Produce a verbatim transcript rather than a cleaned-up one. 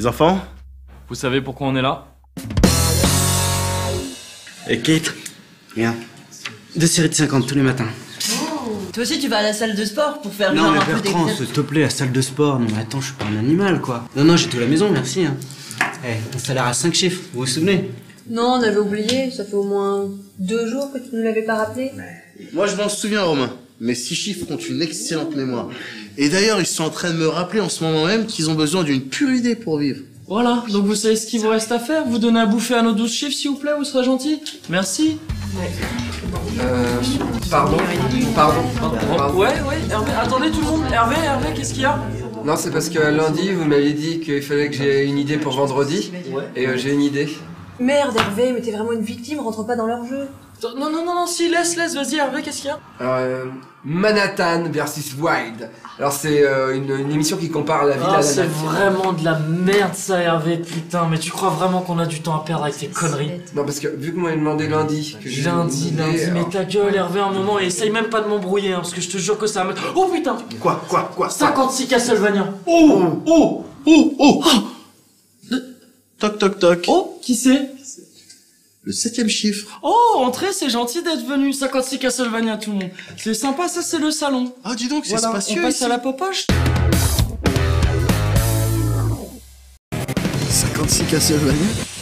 Les enfants? Vous savez pourquoi on est là? Et Kate? Rien. Deux séries de cinquante tous les matins. Oh. Toi aussi tu vas à la salle de sport pour faire Non genre mais un peu Bertrand, d'exercice. s'il te plaît, la salle de sport. Non mais attends, je suis pas un animal quoi. Non non, j'ai tout à la maison, merci. Hein. Eh, un salaire à cinq chiffres, vous vous souvenez? Non, on avait oublié, ça fait au moins deux jours que tu nous l'avais pas rappelé. Moi je m'en souviens, Romain. Mes six chiffres ont une excellente mémoire. Et d'ailleurs, ils sont en train de me rappeler en ce moment même qu'ils ont besoin d'une pure idée pour vivre. Voilà, donc vous savez ce qu'il vous reste à faire? Vous donnez à bouffer à nos douze chiffres s'il vous plaît, vous serez gentil. Merci. Euh... Pardon Pardon Pardon. Ouais, ouais, Hervé, attendez tout le monde. Hervé, Hervé, qu'est-ce qu'il y a? Non, c'est parce que lundi, vous m'aviez dit qu'il fallait que j'ai une idée pour vendredi. Et euh, j'ai une idée. Merde, Hervé, mais t'es vraiment une victime, rentre pas dans leur jeu. Non, non, non, non, si, laisse, laisse, vas-y Hervé, qu'est-ce qu'il y a? Alors, euh, Manhattan versus Wild. Alors c'est euh, une, une émission qui compare la ville Ah, à la c'est nature. vraiment de la merde ça Hervé, putain, mais tu crois vraiment qu'on a du temps à perdre avec tes conneries? Non, parce que vu que vous m'avez demandé lundi que j'ai Lundi, une idée, lundi, alors- mais ta gueule Hervé un moment et essaye même pas de m'embrouiller hein, parce que je te jure que ça va mettre... Oh putain! Quoi, quoi, quoi? cinquante-six Castlevania! Oh, oh, oh, oh, oh. Toc, toc, toc. Oh, qui c'est? Le septième chiffre. Oh, entrez, c'est gentil d'être venu. cinquante-six Castlevania, tout le monde. C'est sympa, ça, c'est le salon. Ah, dis donc, c'est Voilà, spacieux on passe ici. à la popoche. cinquante-six Castlevania.